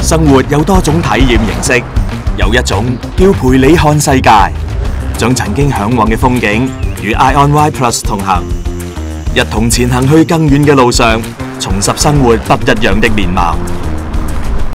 生活有多種體驗形式，有一種叫陪你看世界，將曾經嚮往嘅風景與 ION Y Plus 同行，一同前行去更遠嘅路上，重拾生活不一樣的面貌。